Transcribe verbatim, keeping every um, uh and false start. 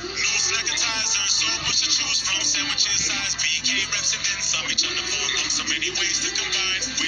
News like a Tizers, so much to choose from. Sandwiches, size, B K, reps, and then some. Each on the phone book, so many ways to combine.